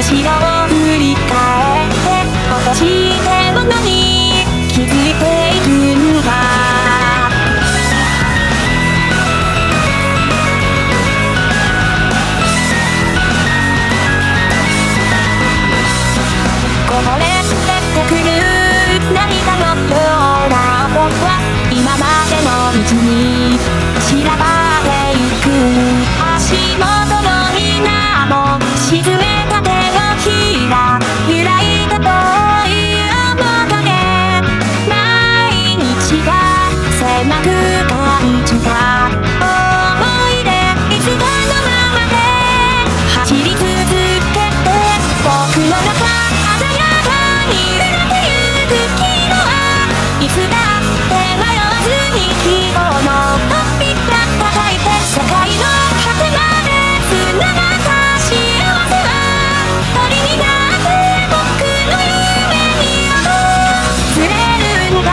後ろを振り返って落としてるのに気づいているんだ。こぼれ出てくる涙のような僕は今までの道に散らばってゆく。足元のみなも沈めた手のひら揺らいだ遠い面影。毎日が狭く感じた思い出いつかのままで走り続けて僕の中鮮やかに揺れてゆく昨日はいつだって迷わずに希望の扉叩いて世界の果てまで繋がった幸せは鳥になって僕の夢に訪れるんだ。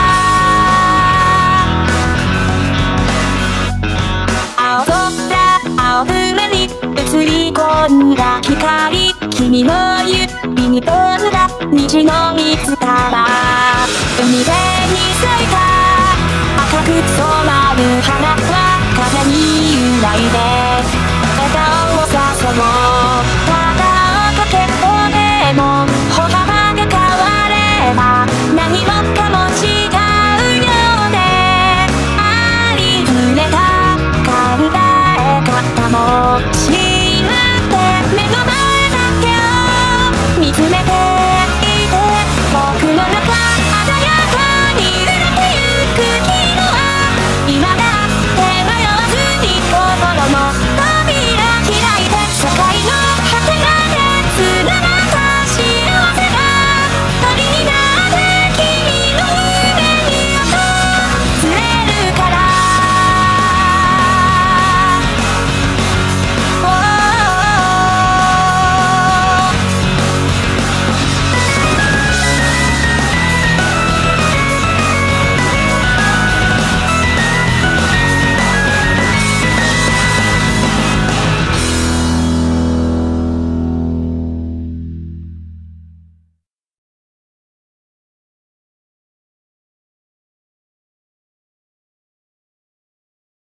青空青船に映り込んだ光、君の指に飛んだ虹の水玉、海辺に咲いた赤く染まる花は風に揺らいで笑顔を誘う。